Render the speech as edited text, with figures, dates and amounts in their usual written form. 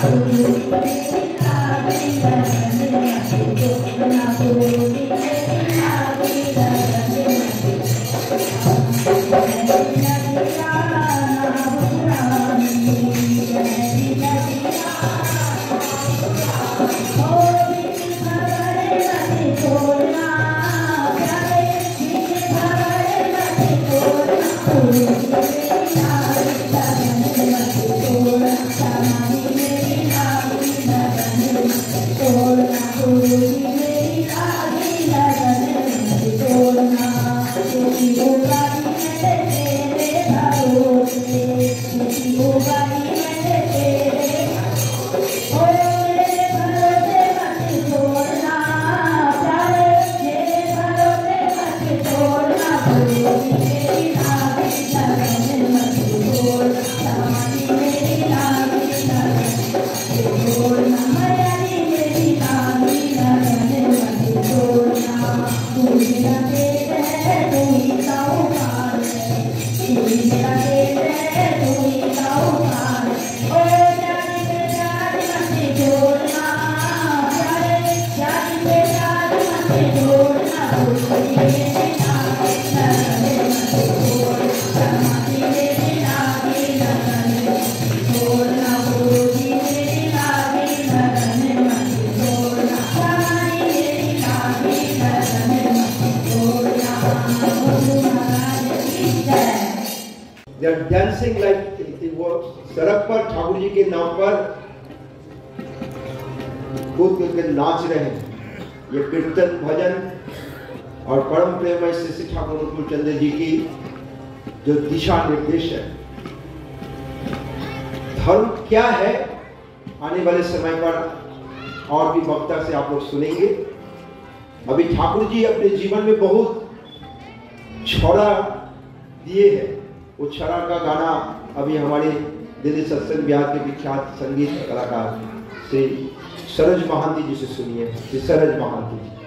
They are dancing like वो सड़क पर ठाकुर जी के नाम पर कूद कूद के नाच रहे हैं। ये कीर्तन भजन और परम प्रेममय श्री ठाकुर अनुकूल चंद्र जी की जो दिशा निर्देश है। धर्म क्या है आने वाले समय पर और भी वक्ता से आप लोग सुनेंगे। अभी ठाकुर जी अपने जीवन में बहुत छोड़ा दिए हैं। वो छड़ा का गाना अभी हमारे दिल्ली सत्संग बिहार के विख्यात संगीत कलाकार श्री सरोज महांती जी से सुनिए। श्री सरोज महांती जी।